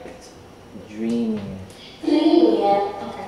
Perfect. Dreamy. Dreamy, yeah. Okay.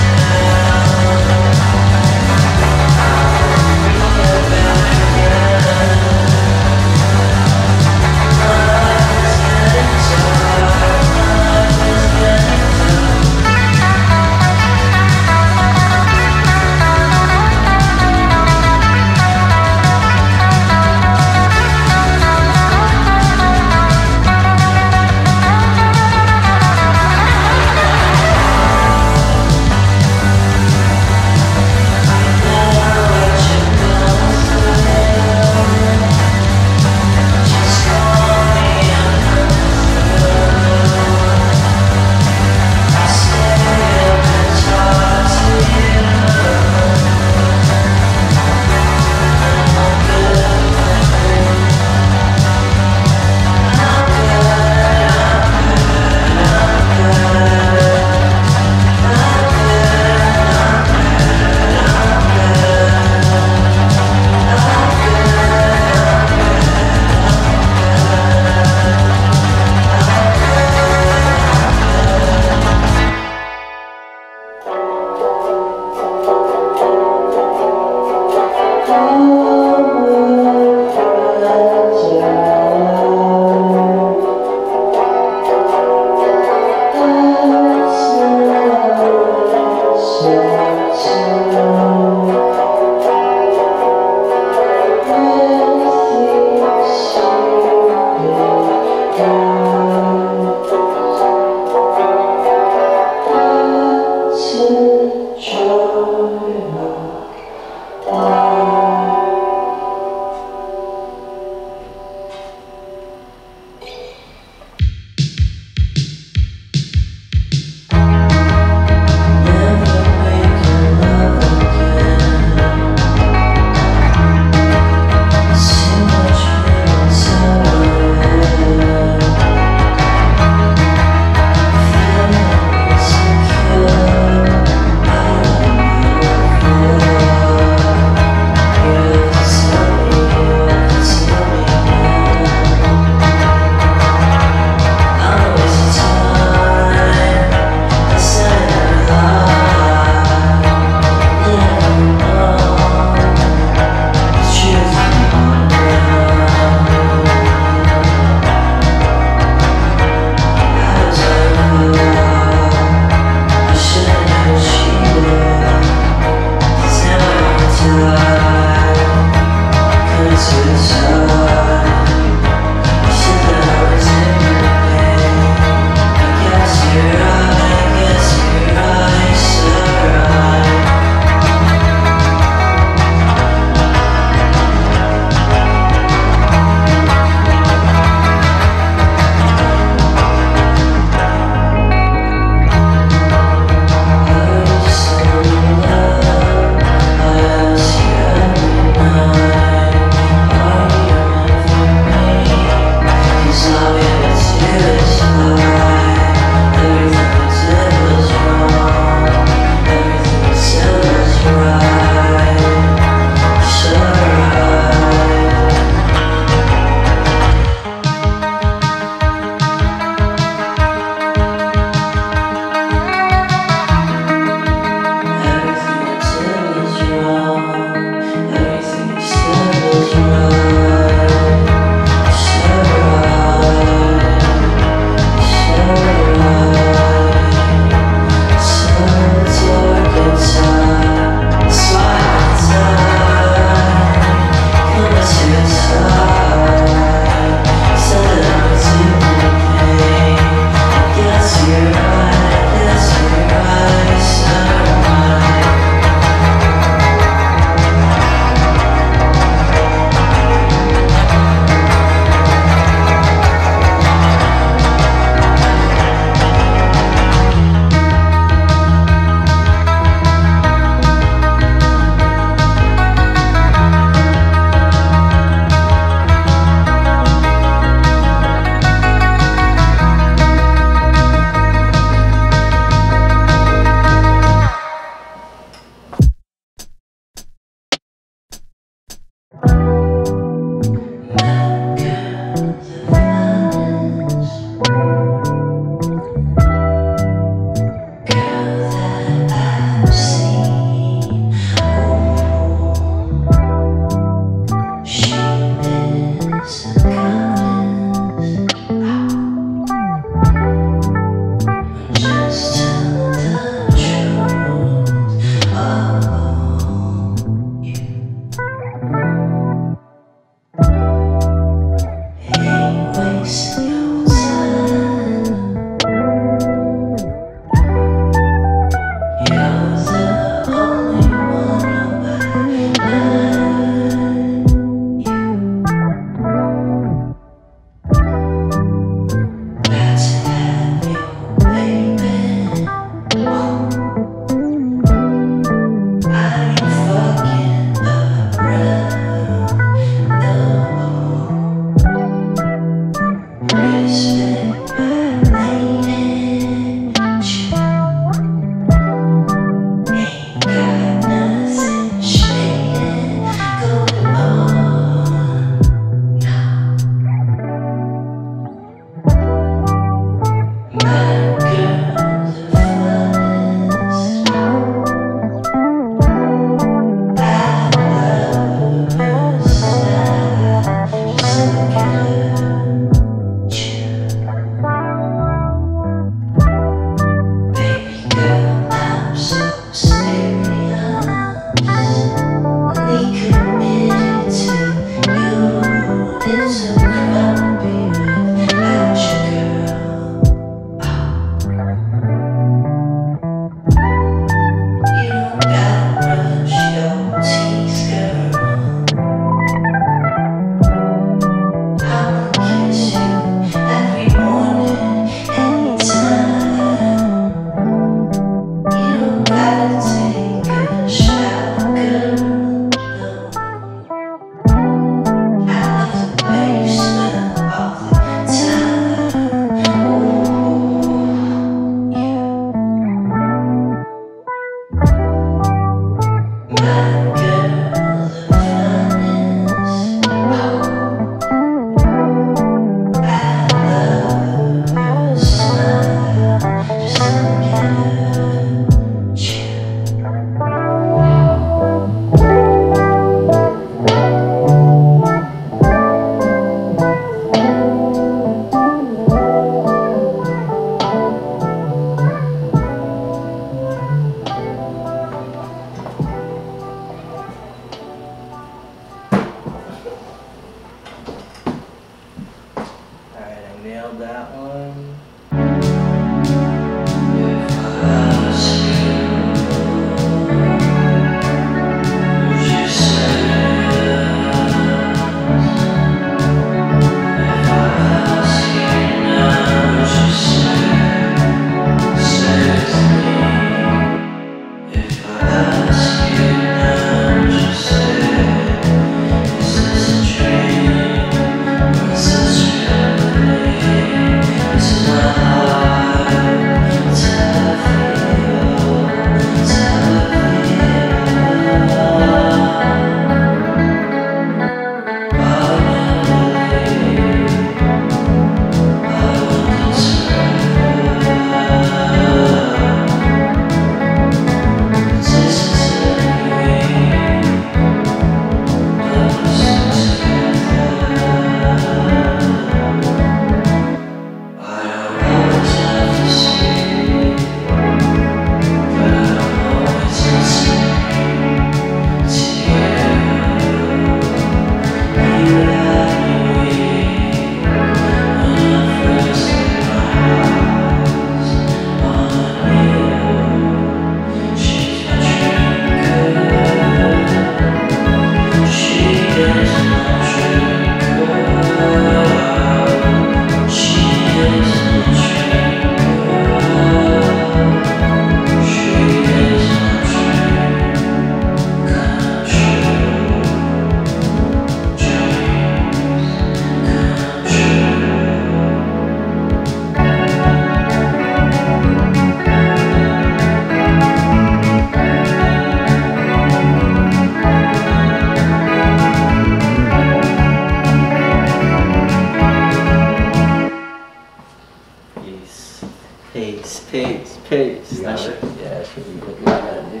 Peace, peace. That should, yeah, that should be good. Yeah.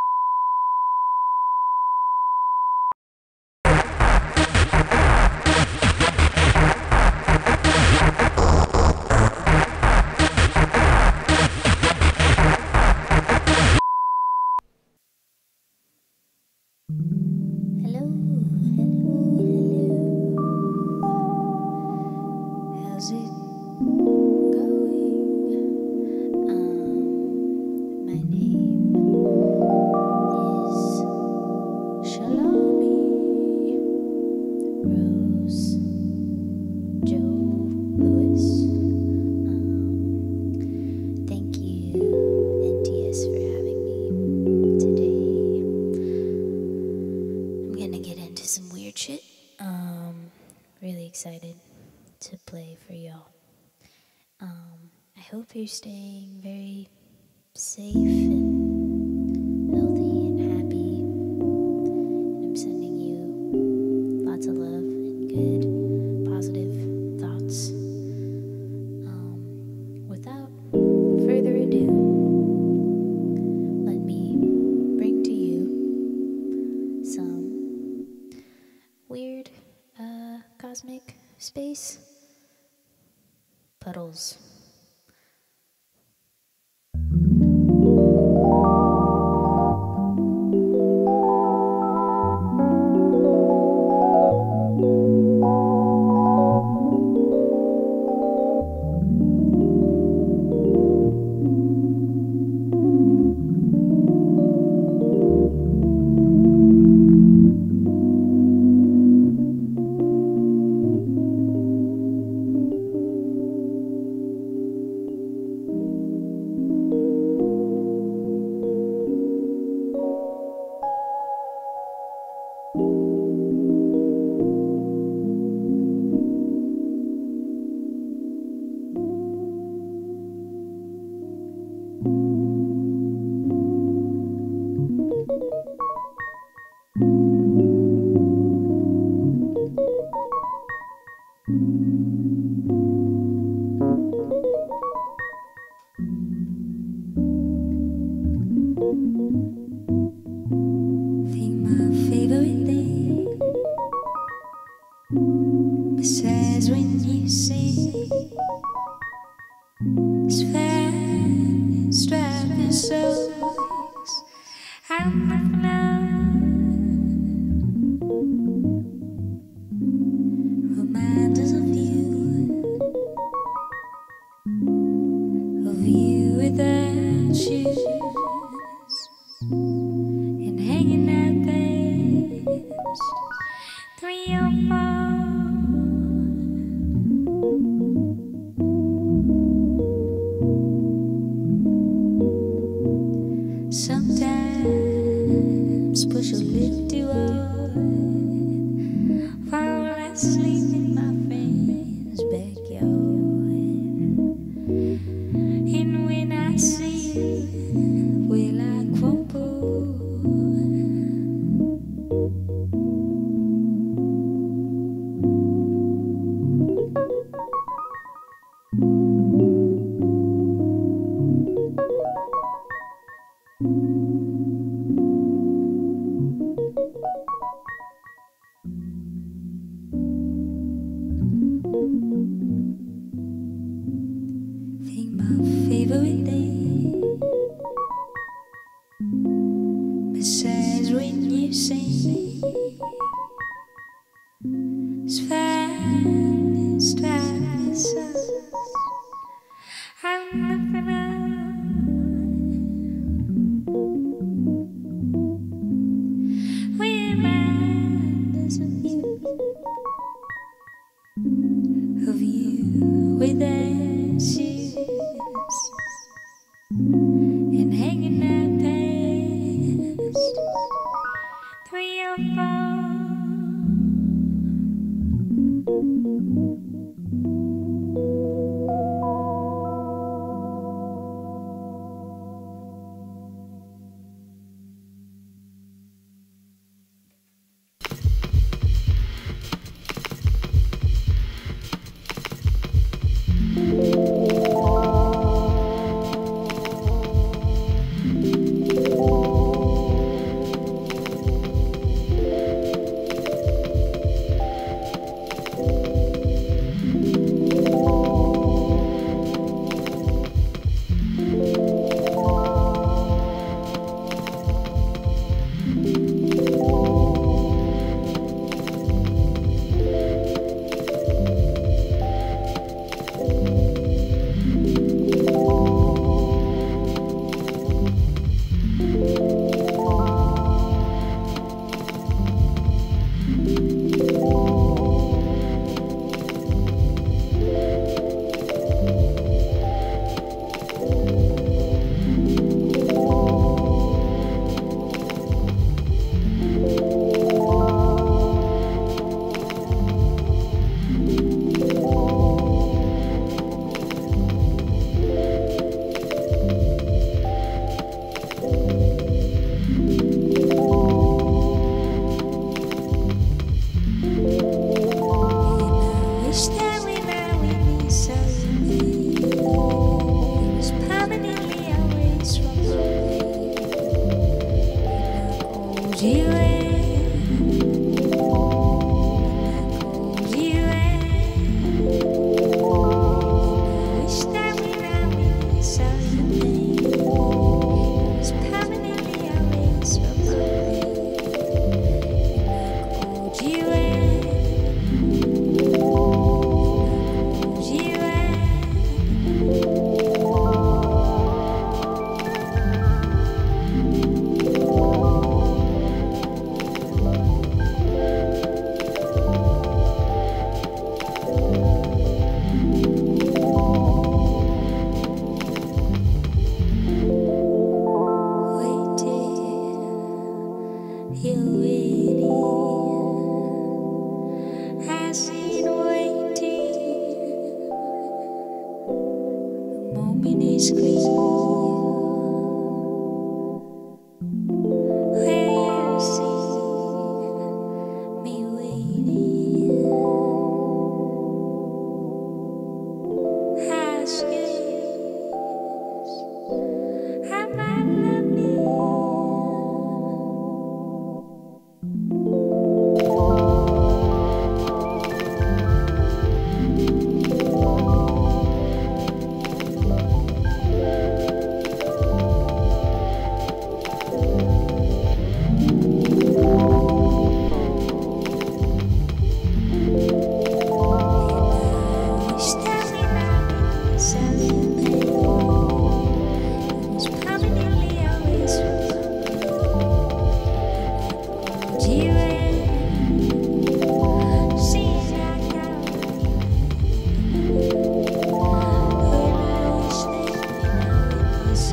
How's it going? My name is Salami Rose Joe Louis. Thank you, NTS, for having me today. I'm gonna get into some weird shit. Really excited to play for y'all. I hope you're staying very safe and healthy and happy. And I'm sending you lots of love and good, positive thoughts. Without further ado, let me bring to you some weird cosmic space puddles. Think my favorite thing besides when you sing is fan strapping songs. I'm reminders of you without shoes. And hanging out past 3 or 4. Sometimes push a little too hard, fall asleep in my friend's backyard. And when I see you, will I crumble? Think my favorite thing besides when you sing is fine, it's twice. I'm looking up, reminders of you without shoes. And hanging out past 3 or 4.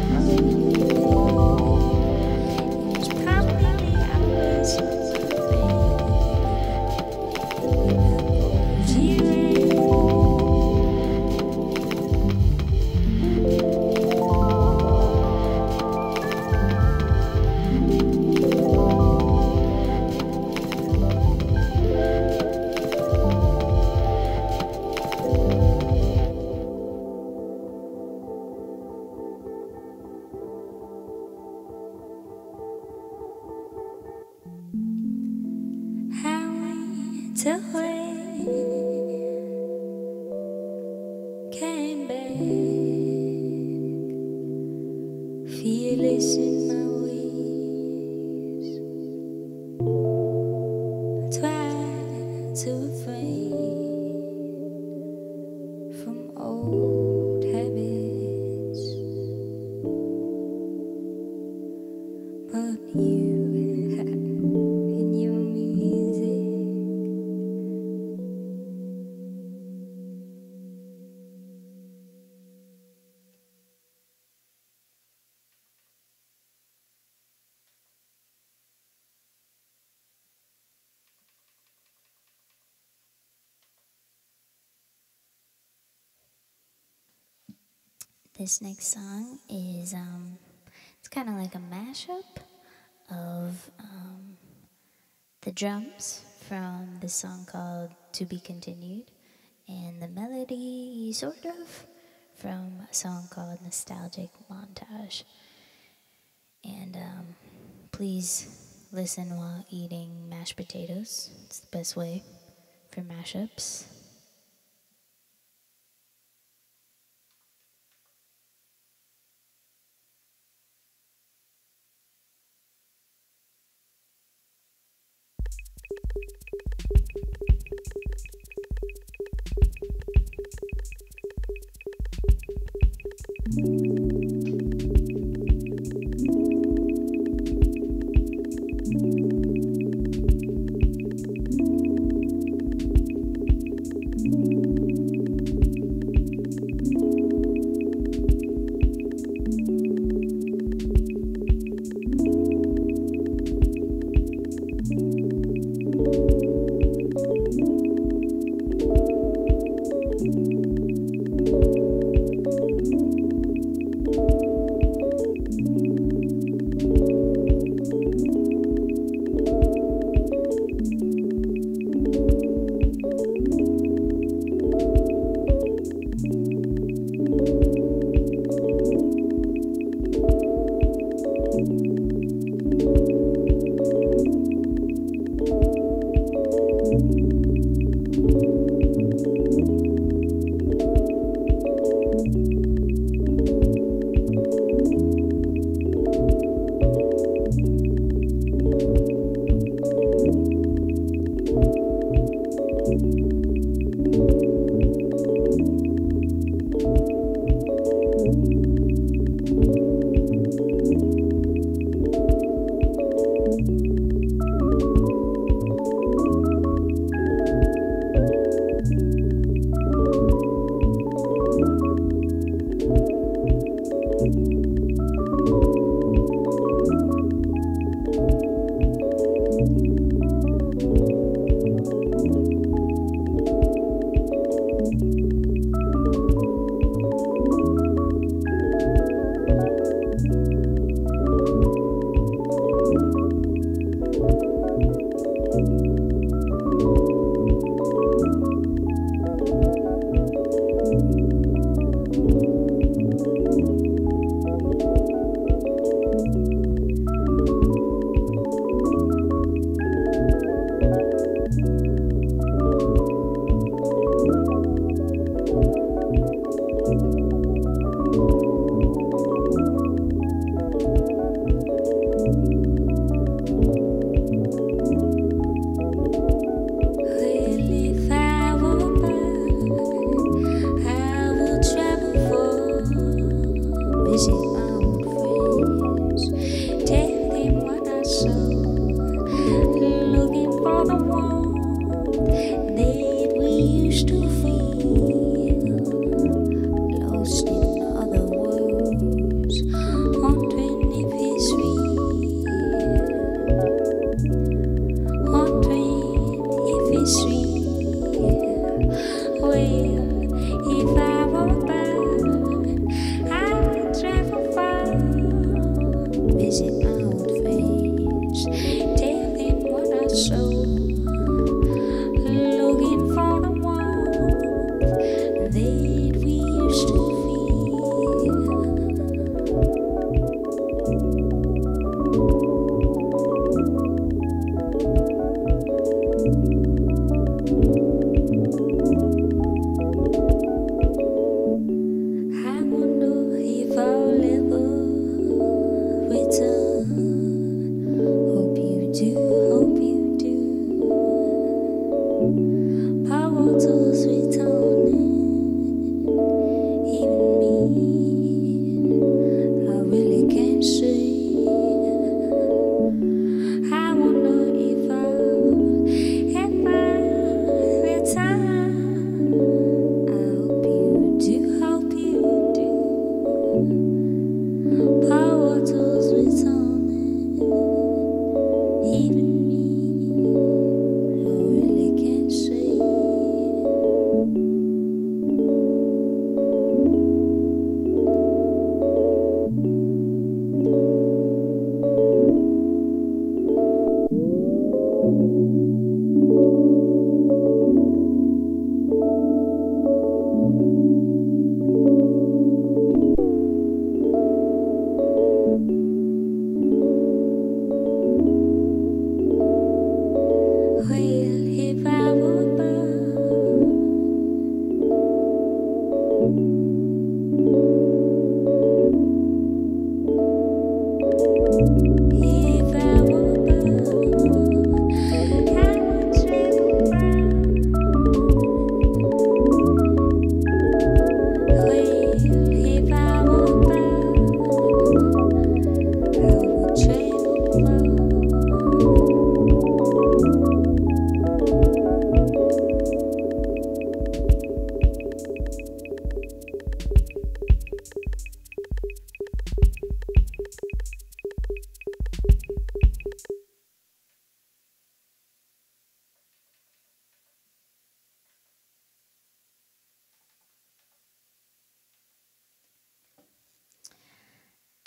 This next song is, it's kind of like a mashup of the drums from this song called To Be Continued, and the melody, sort of, from a song called Nostalgic Montage. And please listen while eating mashed potatoes. It's the best way for mashups.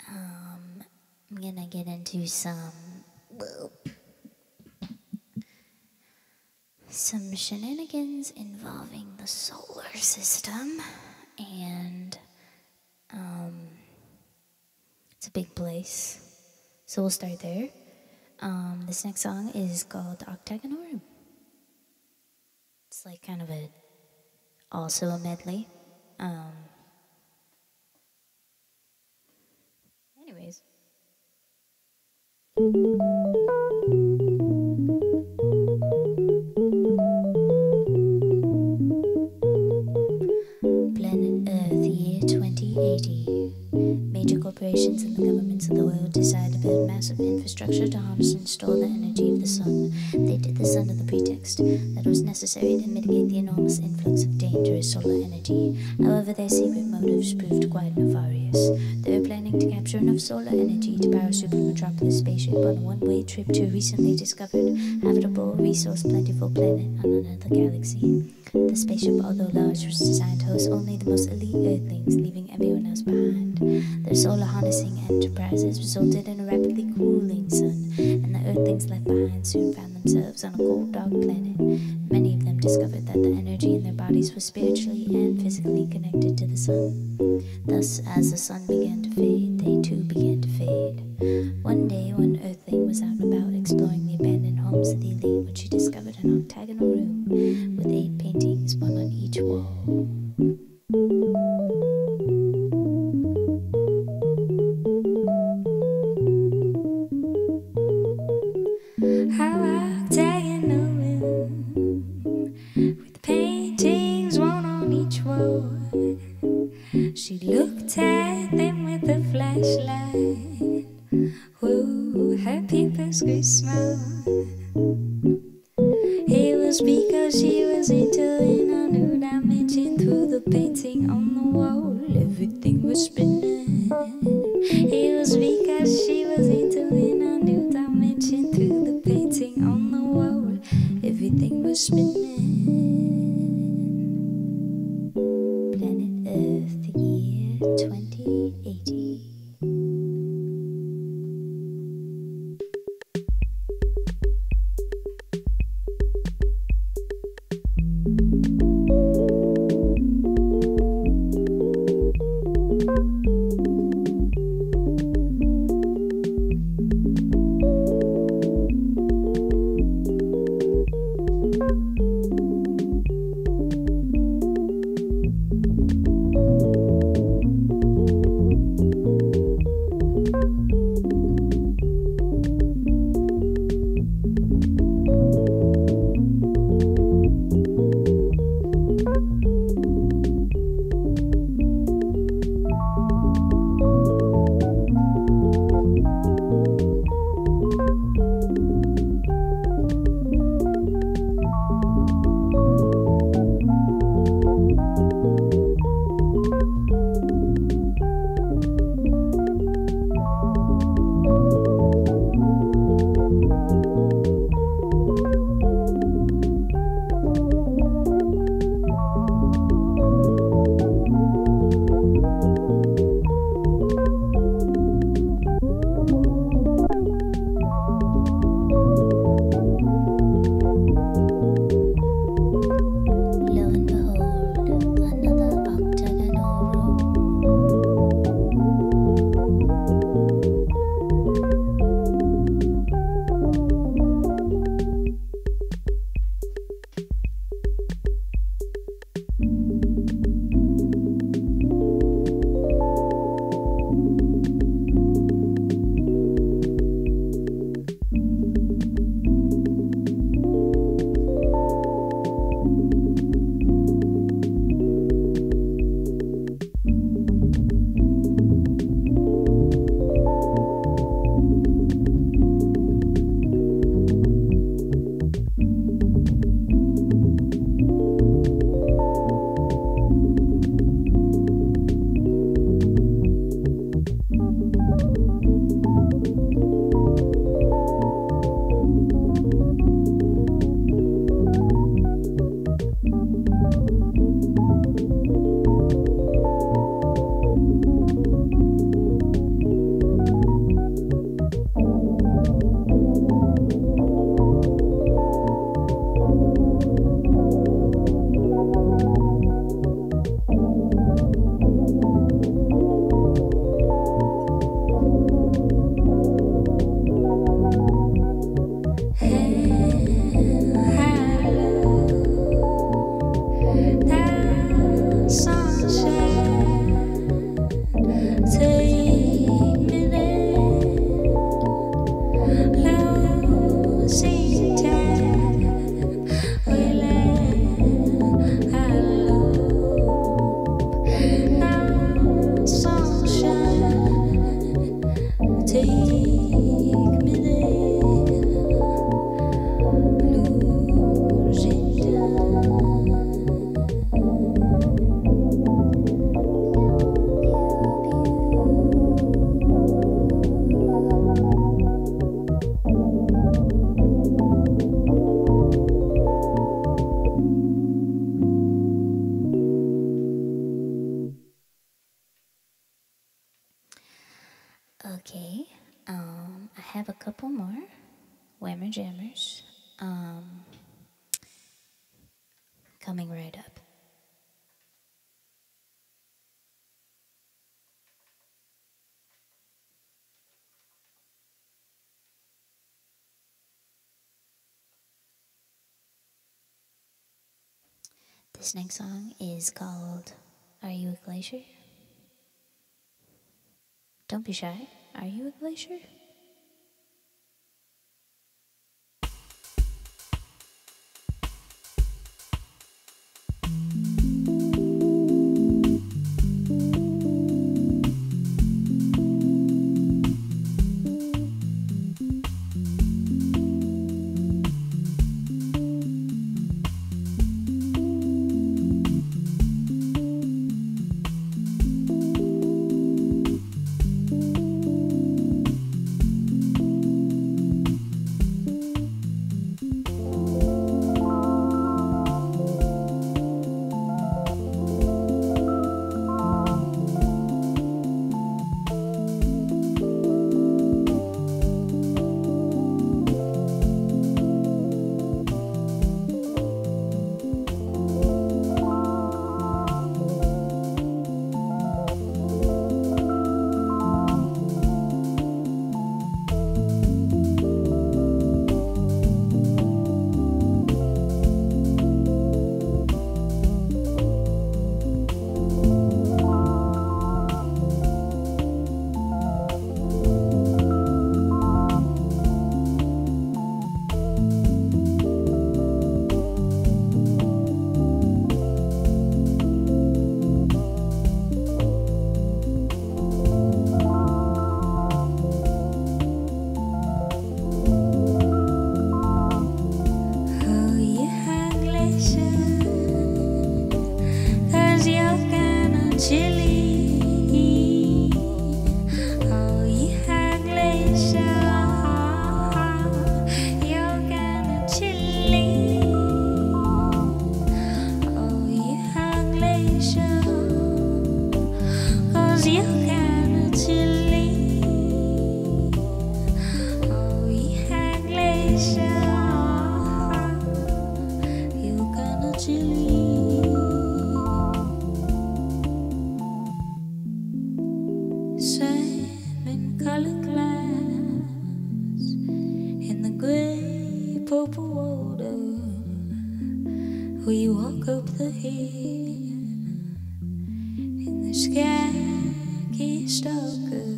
I'm gonna get into some shenanigans involving the solar system, and it's a big place, so we'll start there. This next song is called Octagonal Room. It's like kind of also a medley. Anyways. Planet Earth, year 2080. Major corporations and the governments of the world decide to build massive infrastructure to harness and store the energy of the sun. They did this under the pretext that it was necessary to mitigate the enormous influx of dangerous solar energy. However, their secret motives proved quite nefarious. They were planning to capture enough solar energy to power a super metropolis spaceship on a one-way trip to a recently discovered, habitable, resource-plentiful planet on another galaxy. The spaceship, although large, was designed to host only the most elite Earthlings, leaving everyone else behind. Their solar harnessing enterprises resulted in a rapidly cooling sun, and the Earthlings left behind soon found themselves on a cold, dark planet. Many of them discovered that the energy in their bodies was spiritually and physically connected to the sun. Thus, as the sun began to fade, they too began to fade. One day, one Earthling was out and about exploring the abandoned homes of the elite when she discovered an octagonal room with 8 paintings, one on each wall. Octagonal room with paintings, one on each wall. She looked at them with a flashlight. Whoa, her pupils grew small. It was because she was entering a new dimension. Through the painting on the wall, everything was spinning. It was because she was entering a new dimension. Through the painting on the wall, everything was spinning. Planet Earth, year 2080. take me there, losing Okay, I have a couple more Whammer Jammers coming right up. This next song is called Are You a Glacier? Don't be shy. Are you a glacier? We walk up the hill in the sky gets darker.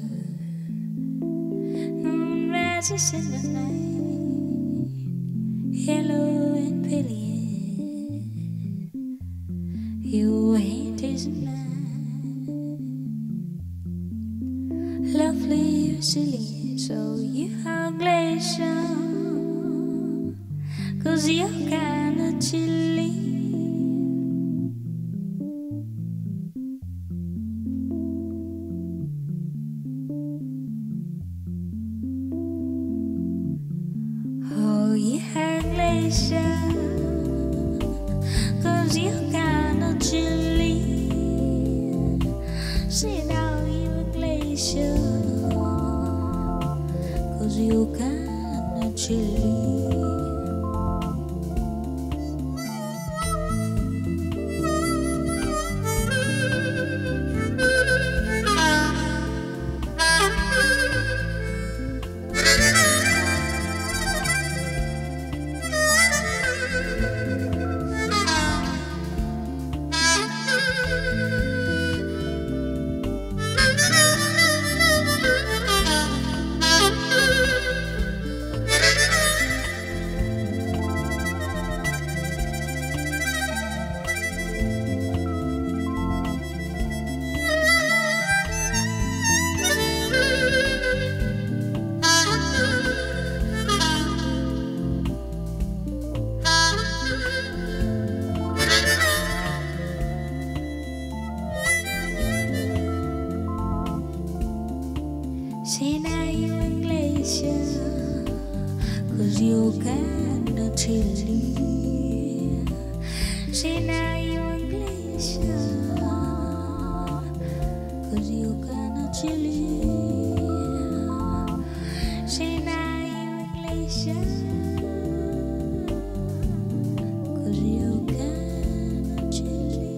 Moon rises in the night, yellow and brilliant. Your hand is mine, lovely, resilient. So you are glacier, 'cause you're kinda chilly. Oh, yeah, glacier, 'cause you're kinda chilly. Say now you're a glacier, 'cause you're kinda chilly. Sinai glacier, 'cause you're kinda chilly. Sinai glacier, 'cause you're kinda chilly. Sinai glacier, 'cause you're kinda chilly.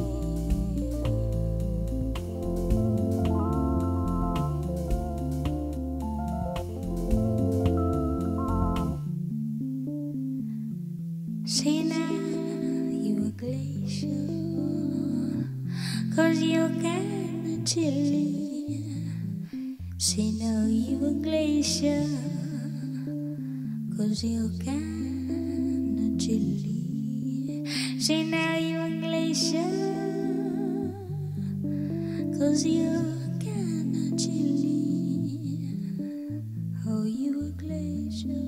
Sinai glacier, 'cause you're kinda chilly. Sinai glacier, 'cause you're kinda chilly. Sinai glacier, 'cause you're kinda chilly. Oh, you a glacier,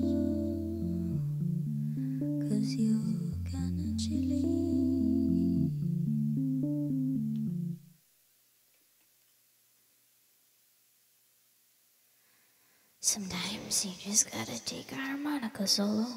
'cause you're kinda chilly. Sometimes you just gotta take a harmonica solo.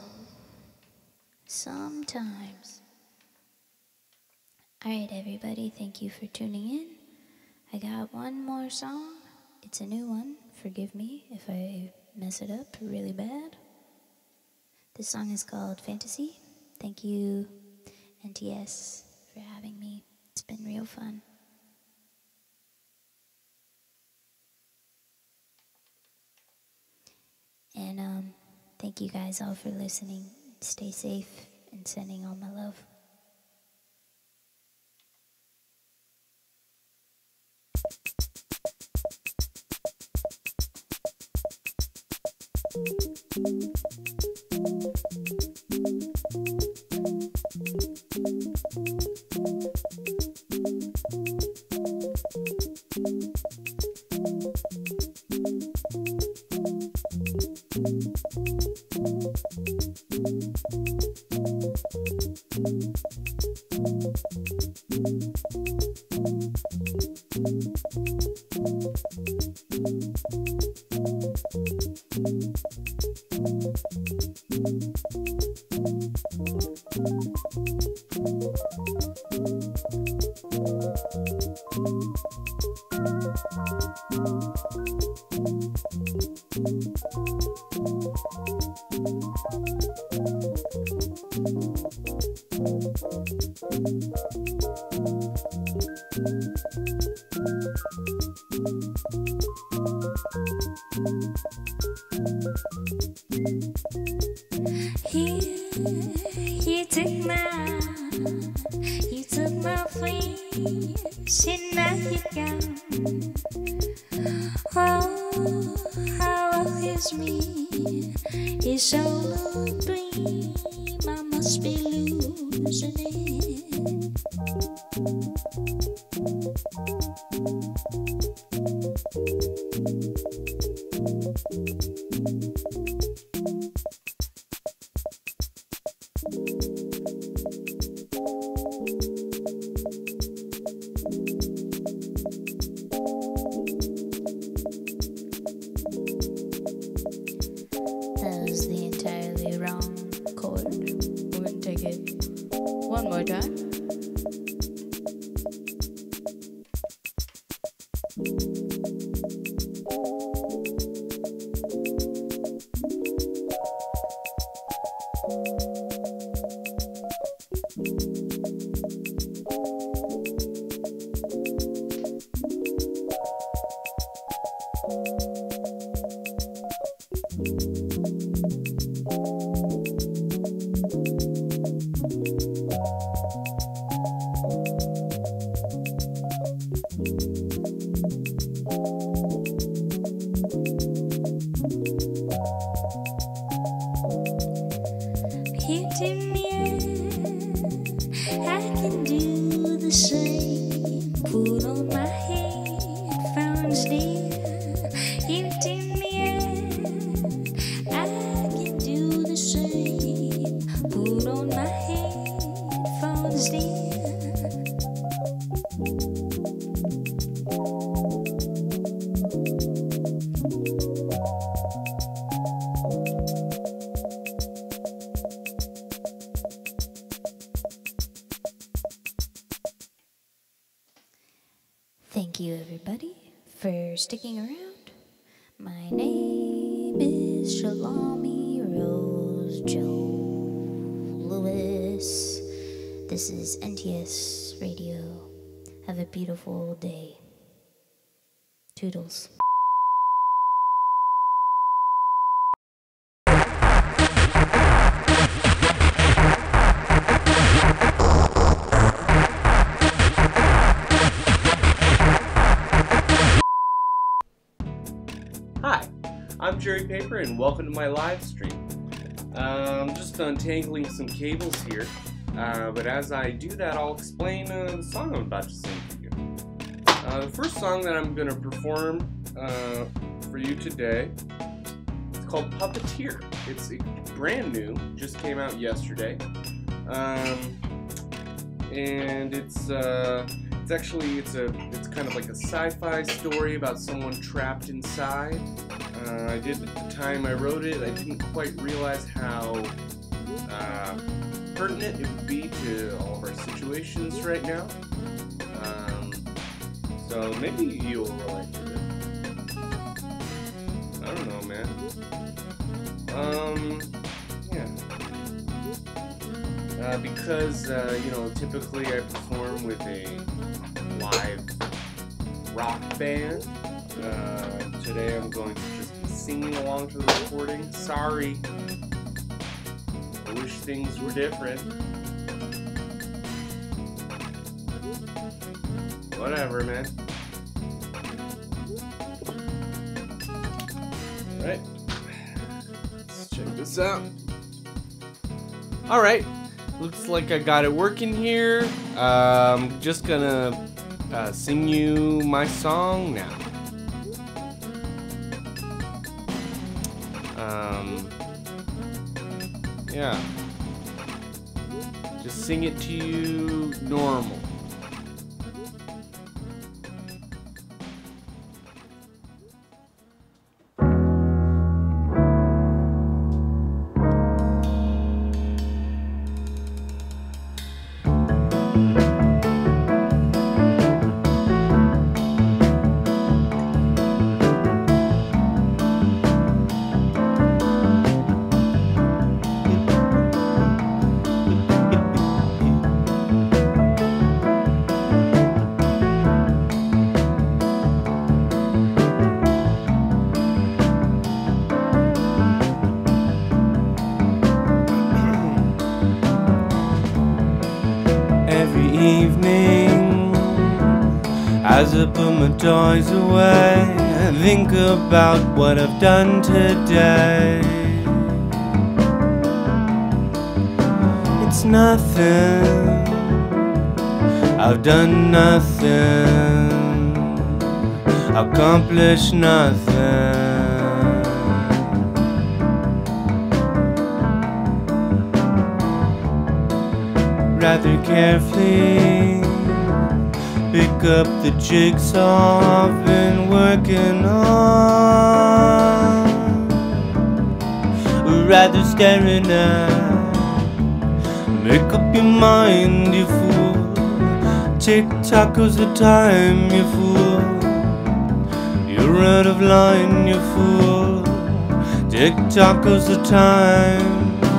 Sometimes. Alright, everybody, thank you for tuning in. I got one more song. It's a new one. Forgive me if I mess it up really bad. This song is called Fantasy. Thank you, NTS, for having me. It's been real fun. And thank you guys all for listening. Stay safe and sending all my love. You took my face and now you're gone. Oh, how is me? It's all a dream. I must be losing it. That was the entirely wrong chord. We're gonna take it one more time. Thank you, everybody, for sticking around. My name is Salami Rose Joe Louis. This is NTS Radio. Have a beautiful day. Toodles. Hi, I'm Jerry Paper and welcome to my live stream. I'm just untangling some cables here, but as I do that I'll explain the song I'm about to sing for you. The first song that I'm going to perform for you today is called Puppeteer. It's brand new, just came out yesterday, and it's kind of like a sci-fi story about someone trapped inside. I did at the time I wrote it. I didn't quite realize how pertinent it would be to all of our situations right now. So maybe you'll relate to it. I don't know, man. Yeah. Because you know, typically I perform with a live rock band. Today I'm going to just be singing along to the recording. Sorry. I wish things were different. Whatever, man. Alright. Let's check this out. Alright. Looks like I got it working here. I'm just gonna sing you my song now. Yeah. Just sing it to you normal. Evening, as I put my toys away, I think about what I've done today. It's nothing, I've done nothing, accomplished nothing. Rather carefully pick up the jigsaw I've been working on, rather staring at. Make up your mind, you fool. Tick-tock goes the time, you fool. You're out of line, you fool. Tick-tock goes the time.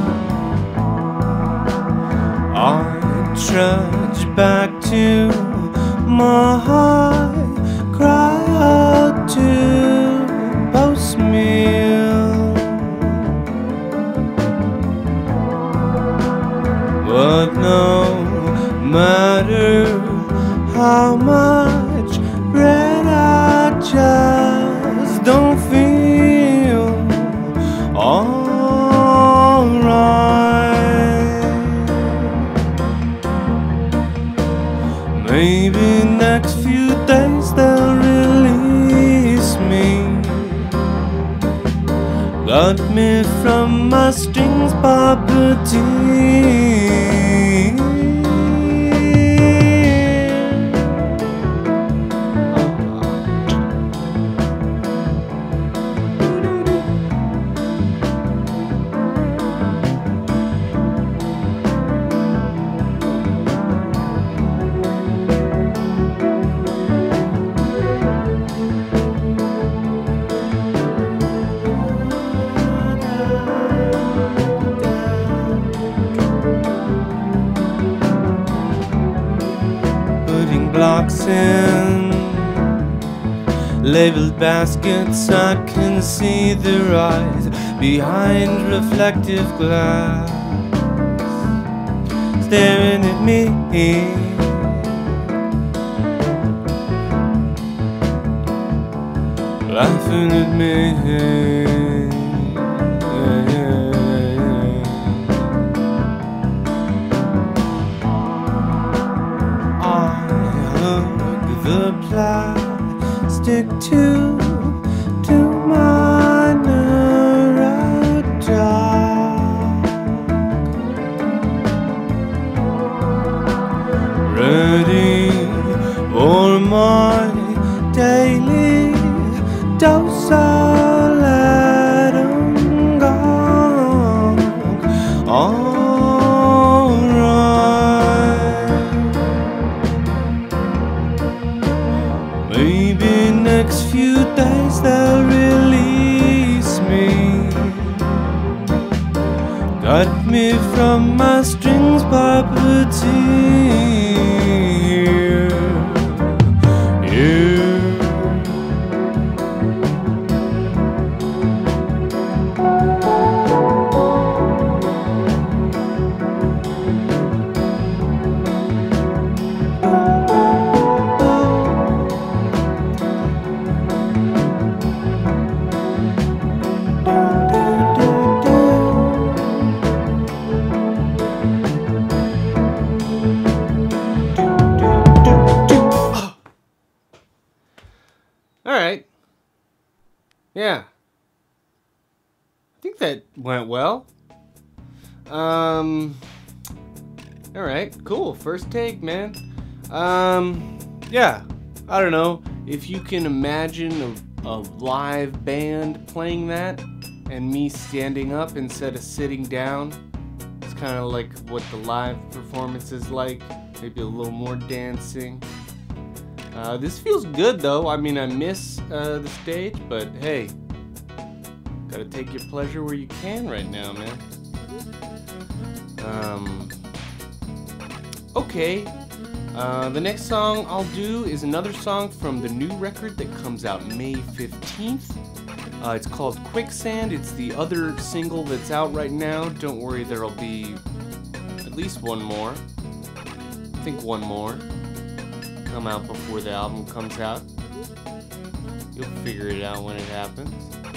I trudge back to my heart, cry out to post-meal. But no matter how much bread I just don't feel alright. Maybe next few days they'll release me. Got me from my strings, puppeteer. in labeled baskets. I can see their eyes behind reflective glass, staring at me, laughing at me. The plastic tube to my neurodial, ready for my daily dose of letting go. Maybe next few days they'll release me, cut me from my strings puppeteer. Alright. Yeah. I think that went well. Alright, cool. First take, man. Yeah. I don't know. If you can imagine a live band playing that and me standing up instead of sitting down. It's kind of like what the live performance is like. Maybe a little more dancing. This feels good though. I mean, I miss the stage, but hey, gotta take your pleasure where you can right now, man. Okay, the next song I'll do is another song from the new record that comes out May 15th. It's called Quicksand. It's the other single that's out right now. Don't worry, there'll be at least one more. I think one more. Come out before the album comes out. You'll figure it out when it happens.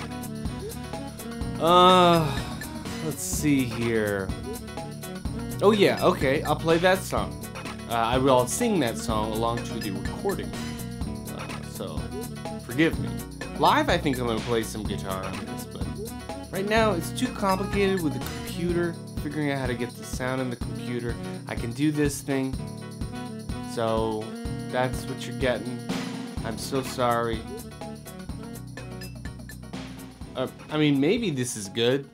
Let's see here. Oh yeah, okay, I'll play that song. I will sing that song along to the recording. So, forgive me. Live, I think I'm gonna play some guitar on this, but right now it's too complicated with the computer, figuring out how to get the sound in the computer. I can do this thing, so that's what you're getting. I'm so sorry. I mean, maybe this is good.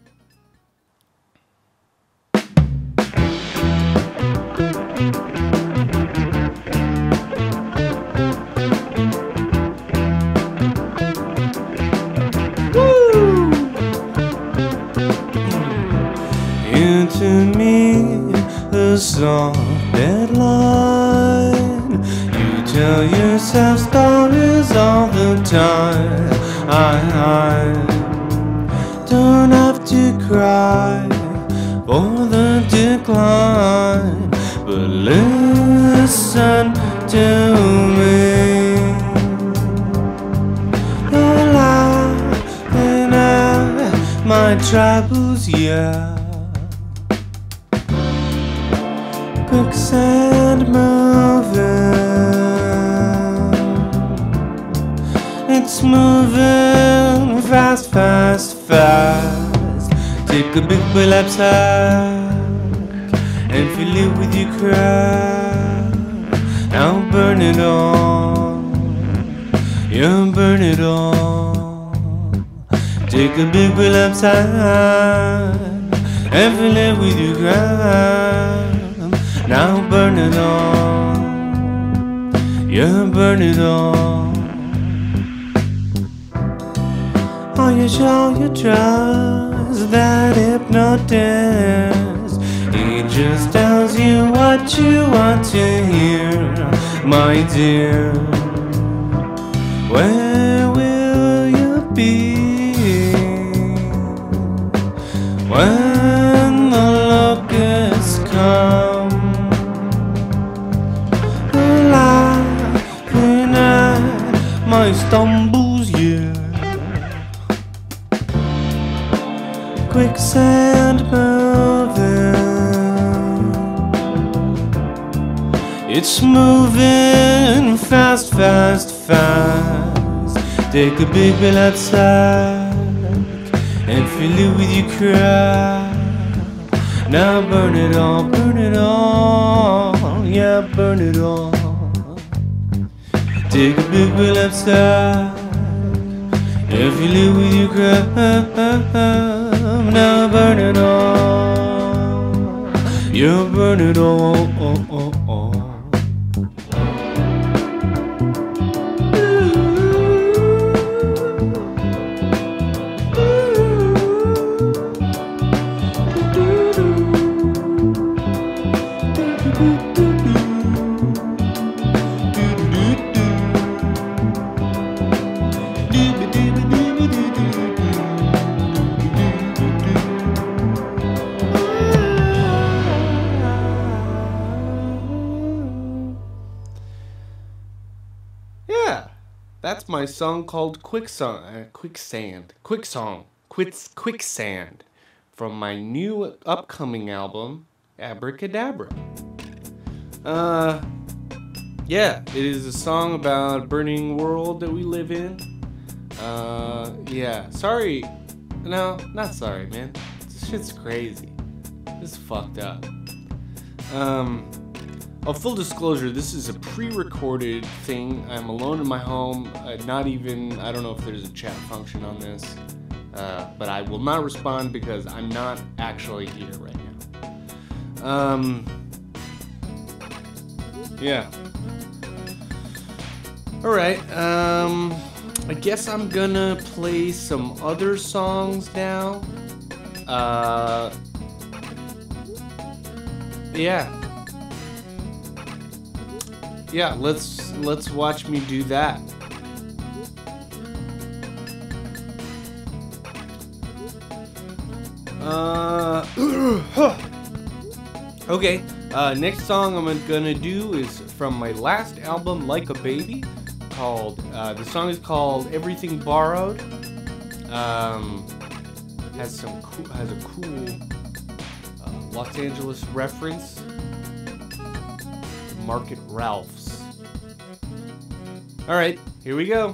Woo! Into me, the soft deadline. You tell yourself stories all the time. I don't have to cry for the decline, but listen to me. You're laughing at my troubles, yeah. Quicksand moving, it's moving fast, fast, fast. Take a big relapse and fill it with your crowd. Now burn it all, yeah, burn it all. Take a big relapse and fill it with your crowd. Now burn it all, yeah, burn it all. Are you sure you trust that hypnotist? He just tells you what you want to hear. my dear. Where will you be when the locusts come, laughing at my stumbles, yeah? Quicksand moving, it's moving fast, fast, fast. Take a big bill outside and fill it with your cry. Now burn it all, yeah, burn it all. Take a big bill outside and fill it with your cry. Now burn it all, yeah, burn it all. Yeah, that's my song called Quicksand from my new upcoming album, Abracadabra. Yeah, it is a song about a burning world that we live in. Yeah, sorry. No, not sorry, man. This shit's crazy. This is fucked up. Full disclosure, this is a pre-recorded thing. I'm alone in my home. I don't know if there's a chat function on this. But I will not respond because I'm not actually here right now. Yeah. Alright, I guess I'm gonna play some other songs now. Yeah, let's watch me do that. Okay, next song I'm gonna do is from my last album, Like a Baby, called, the song is called Everything Borrowed. Has a cool Los Angeles reference. Market Ralph's. Alright, here we go.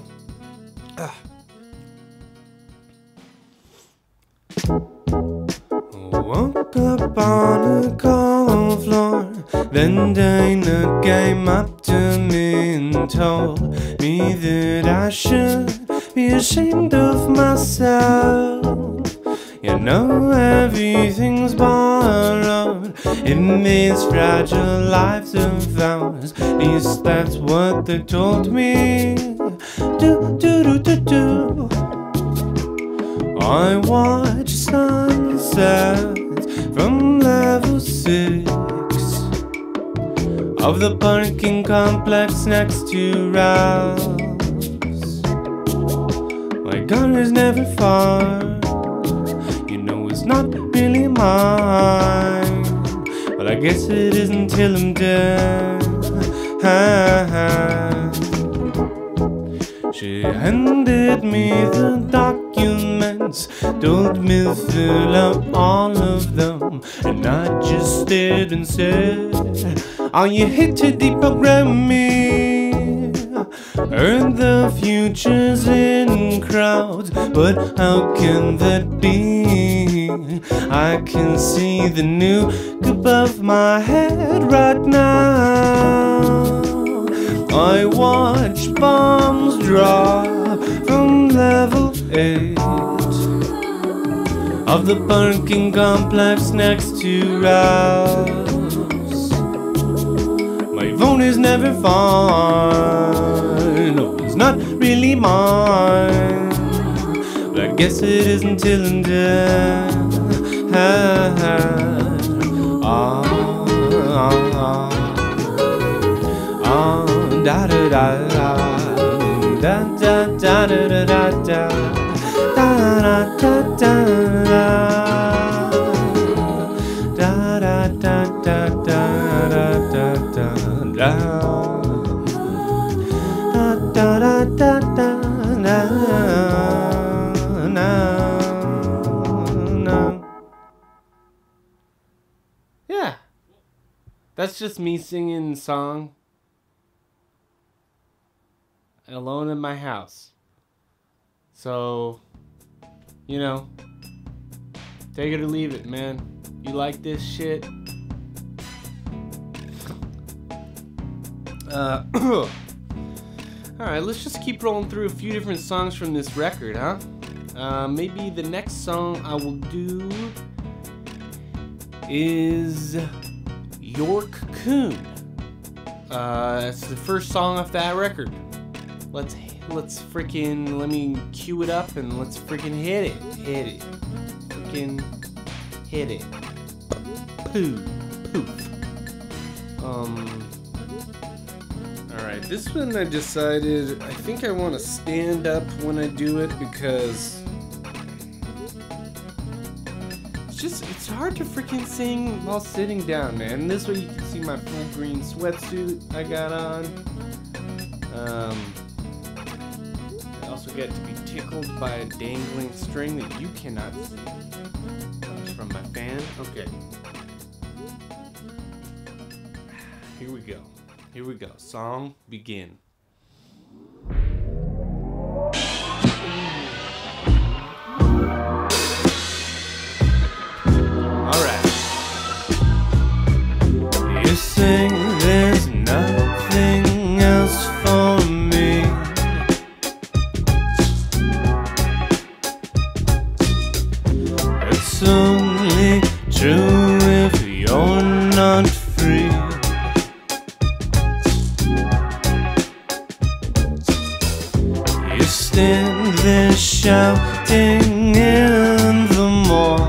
Woke up on a cold floor, then Dana came up to me and told me that I should be ashamed of myself. You know everything's borrowed in these fragile lives of ours. At least that's what they told me. Do. I watch sunsets from level 6 of the parking complex next to Ralph's. My gun is never far, you know it's not really mine, but I guess it is until I'm dead. She handed me the documents, told me to fill out all of them, and I just stared and said, are you here to deprogram me? Heard the future's in crowds, but how can that be? I can see the nuke above my head right now. I watch bombs drop from level 8 of the parking complex next to Ralph's. My phone is never fine, no, it's not really mine, but I guess it is until I'm dead. da da da da da da da da da da da da da da da da da da yeah, that's just me singing the song alone in my house. So, you know, take it or leave it, man. You like this shit? Alright, let's just keep rolling through a few different songs from this record, huh? Maybe the next song I will do is Your Cocoon. It's the first song off that record. Let's freaking, let me cue it up and let's freaking hit it. Freaking hit it. Poof. Alright, this one I decided, I think I want to stand up when I do it because it's hard to freaking sing while sitting down, man. This way you can see my full green sweatsuit I got on. I also get to be tickled by a dangling string that you cannot see. Comes from my fan. Okay. Here we go. Song begin. Alright. You say there's nothing else for me. It's only true if you're not free. You stand there shouting in the mall.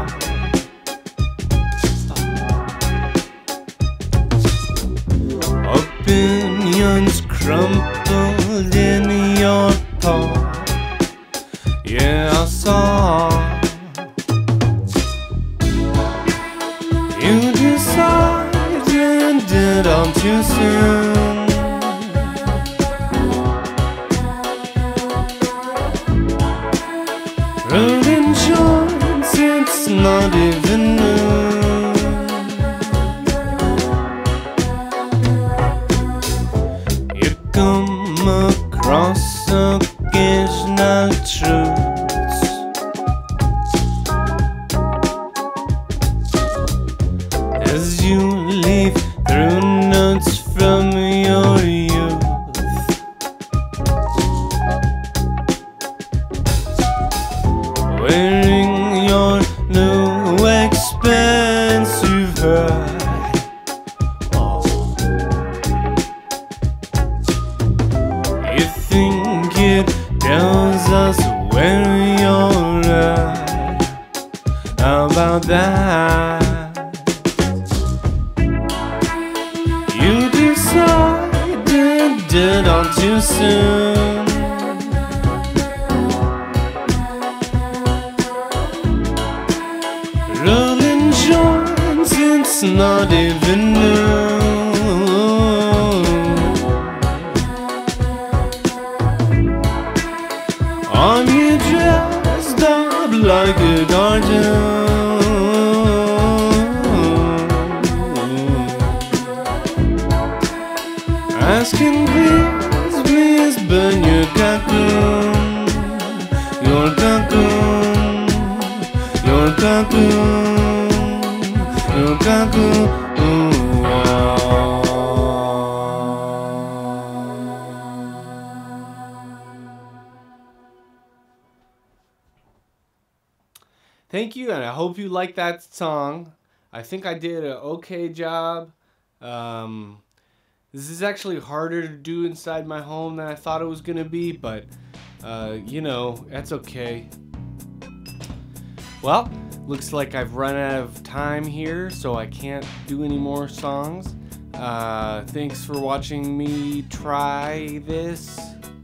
Opinions crumpled in your paw. Yeah, I saw. You decided all too soon. Rolling joints, it's not even noon. You come across occasional truths. As you leaf through notes from your youth. Wearing your new expensive hat. Oh. You think it tells us where you're at? How about that? You decided all too soon. Rolling joints, it's not even noon. Are you dressed up like a guardian? Asking please, please burn your cocoon. Your cocoon. Your cocoon, your cocoon. Thank you, and I hope you like that song. I think I did an okay job. This is actually harder to do inside my home than I thought it was gonna be, but you know, that's okay. Well, looks like I've run out of time here, so I can't do any more songs. Thanks for watching me try this.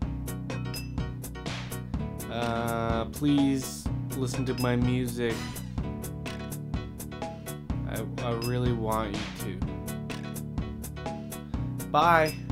Please listen to my music. I really want you to. Bye.